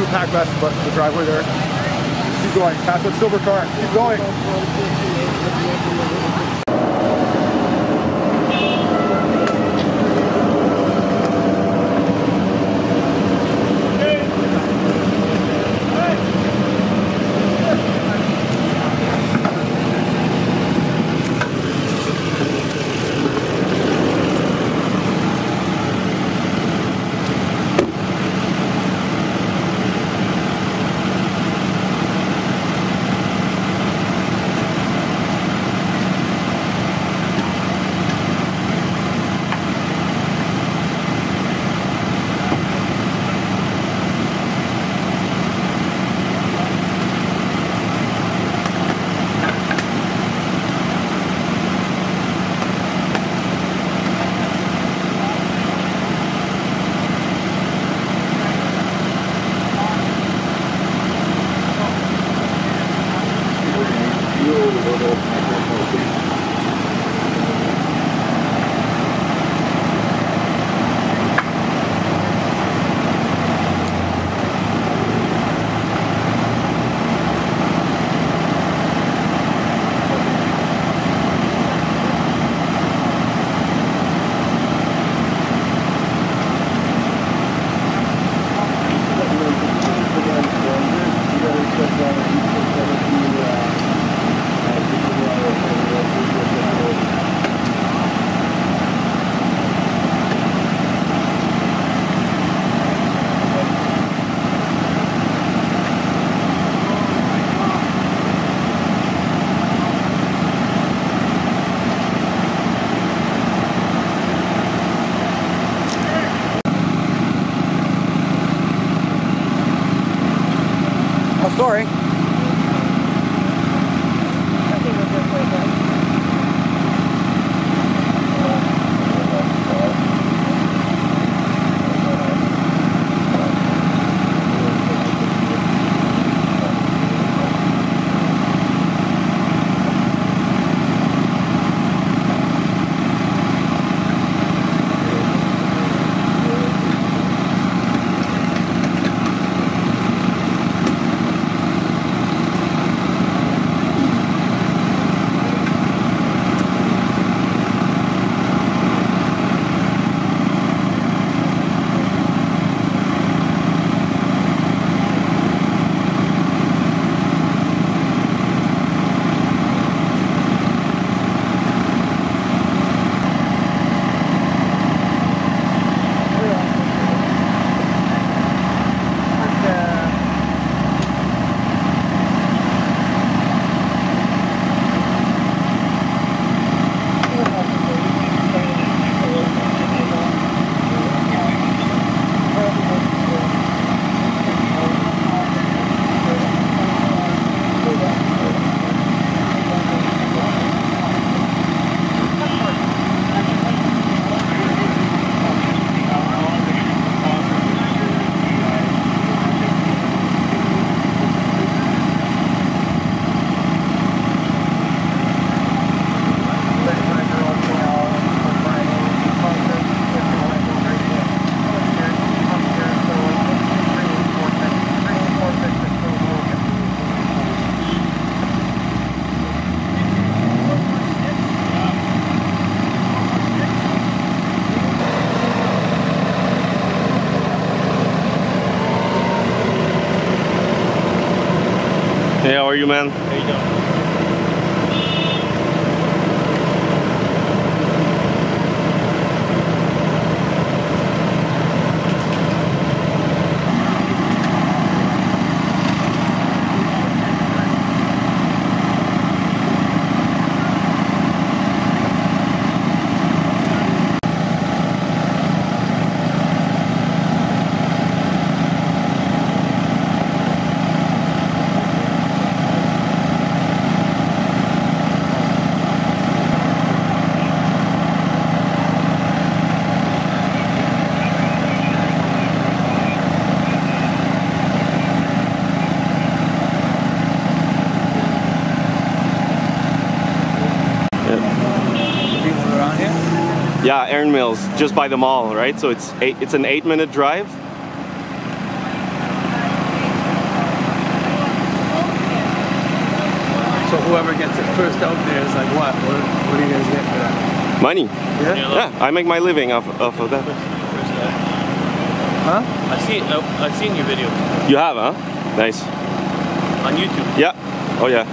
blue pack vest, but the driveway there. Keep going. Past that silver car. Keep going. Sorry. Hey, how are you, man? How you doing? Yeah, Erin Mills, just by the mall, right? So it's an 8-minute drive. So whoever gets it first out there is like, what? What do you guys get for that? Money. Yeah? Yeah, I make my living off of that. Huh? I've seen your video You have, huh? Nice. on YouTube. Yeah. Oh yeah.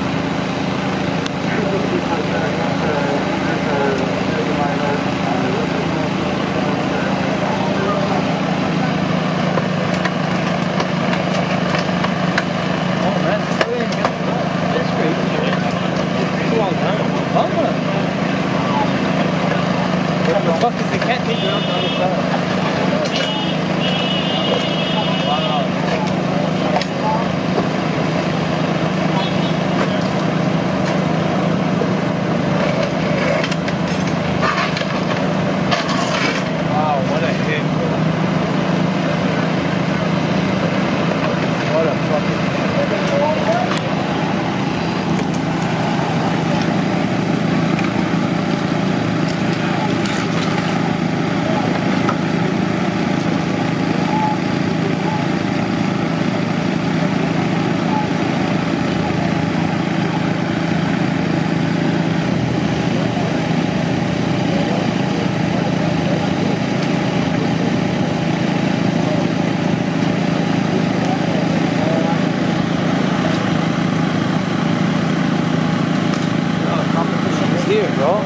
What the fuck is the cat taking up on the side? Wow, what a hit. What a fucking... Here, bro.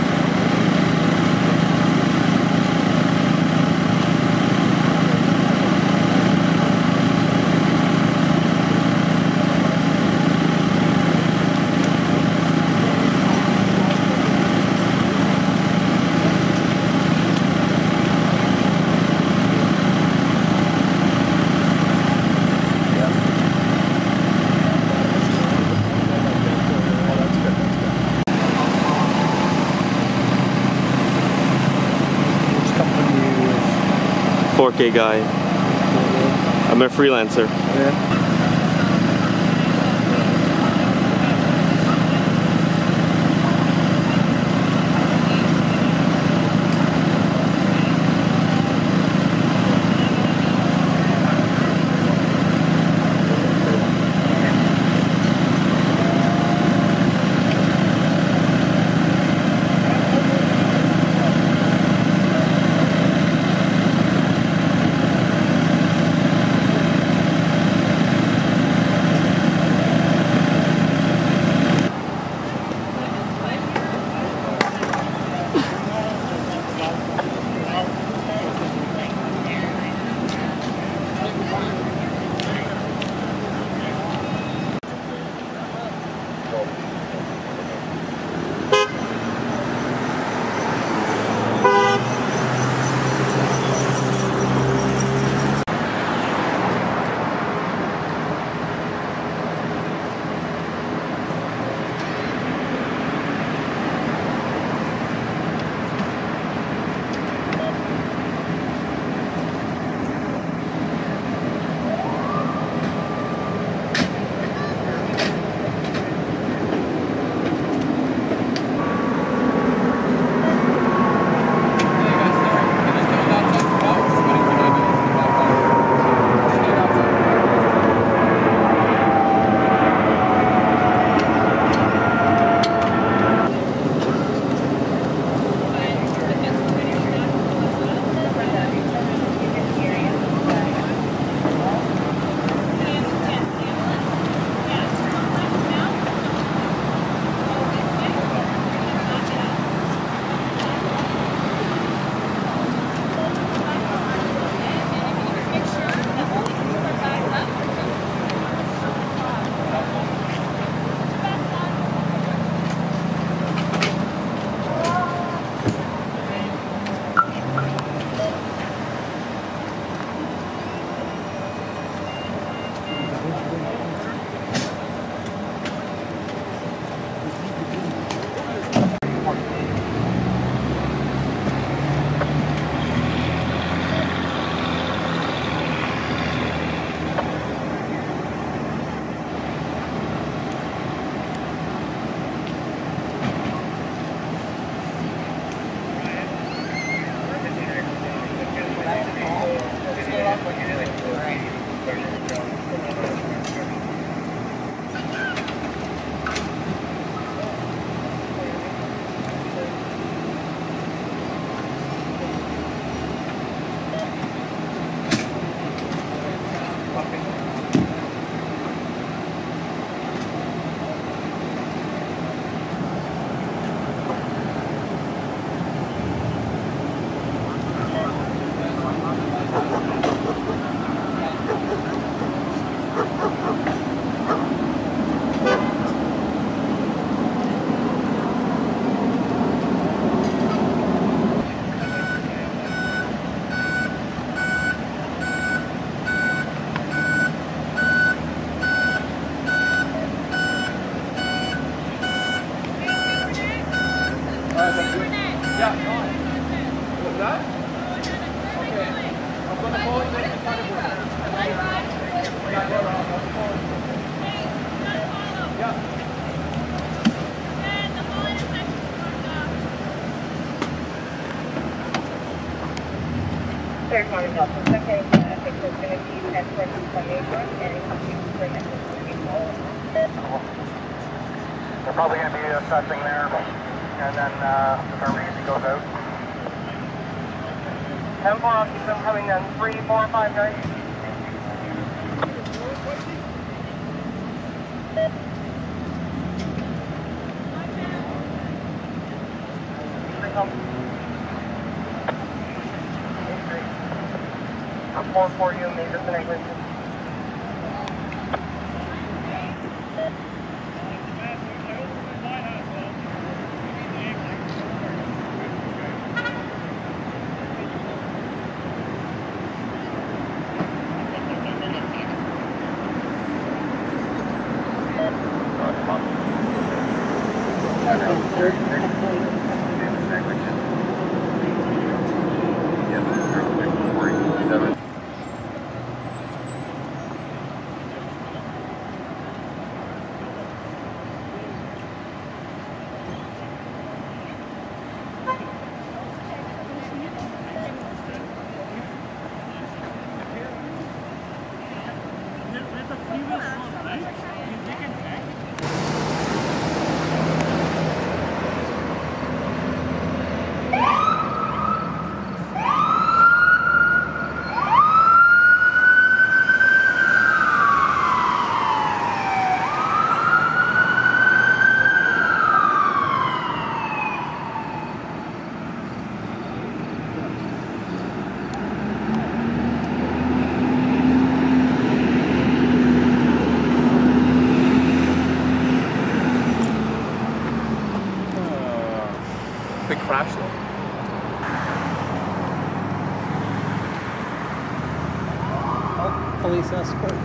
Which company are you with? 4K guy. I'm a freelancer. Yeah. Yeah. What's that? Okay. I'm gonna call it in front of you. Yeah, go around. I'll call it. Yeah. Third morning, Delta. Okay, I think there's going to be 10 persons from April and for next They're probably going to be assessing there and then determining if he goes out. 10-4, I'll keep them coming then. 3, 4, 5, guys. I'm 4 for you, major negligence. Big crash though. Police escort.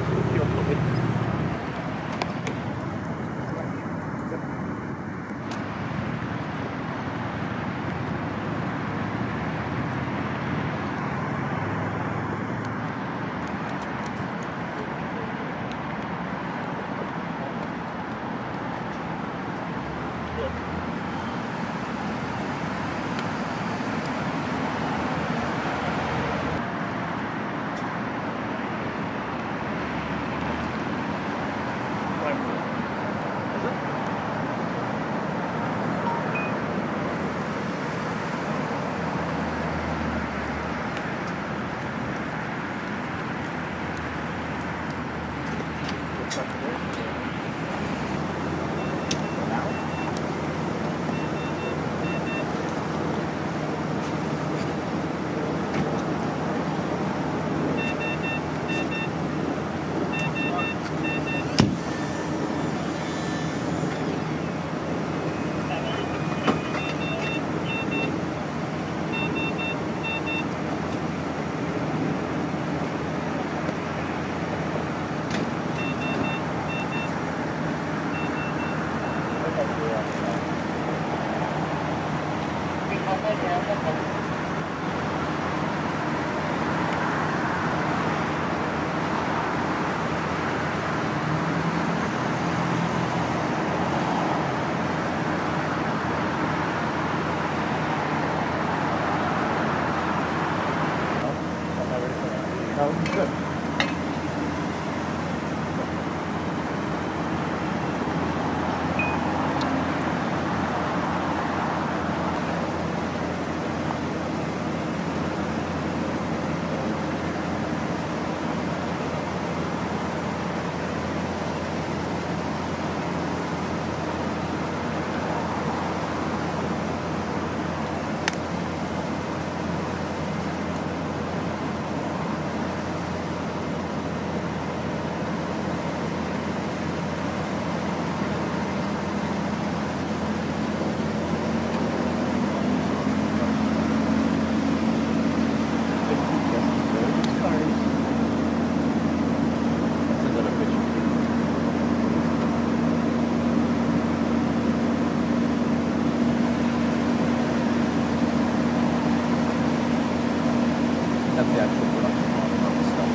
That's the actual production on the stuff.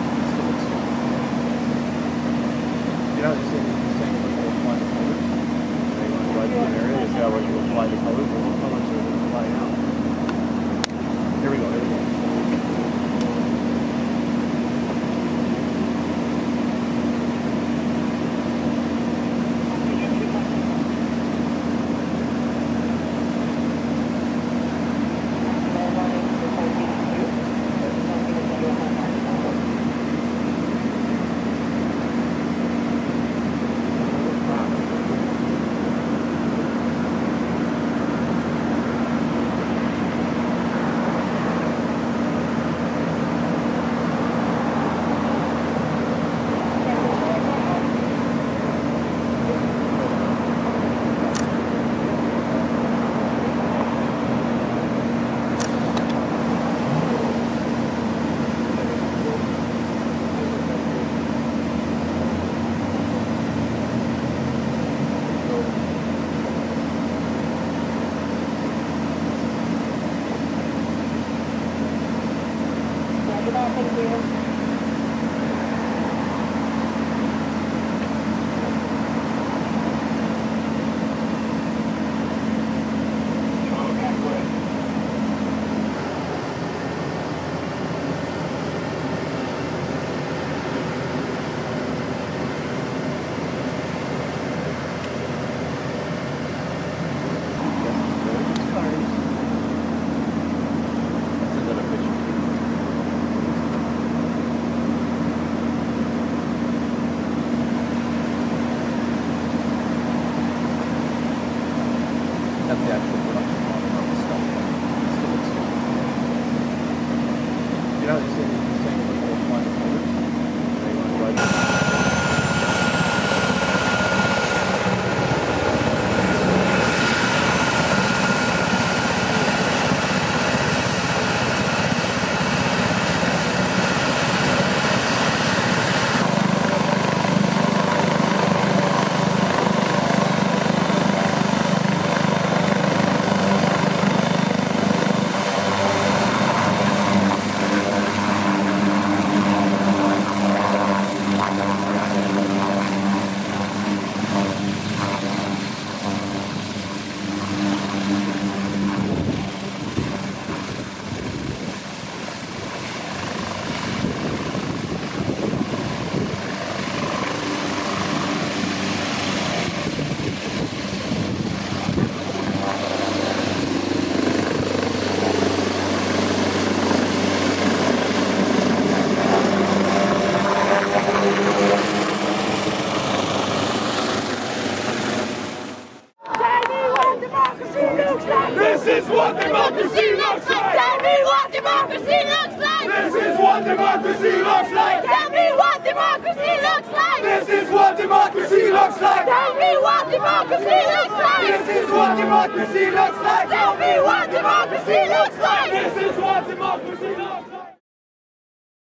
You know, it's saying we'll apply the color. They want to ride through an area, they say, oh, you apply the color, but what colors are they applying out? Here we go, here we go. That's the actual production on the stuff. You know, it's saying we'll apply the color. They want to ride through. This is what democracy looks like! Tell me what democracy looks like! This is what democracy looks like! Tell me what democracy looks like! This is what democracy looks like! Tell me what democracy looks like! This is what democracy looks like! Tell me what democracy looks like! This is what democracy looks like!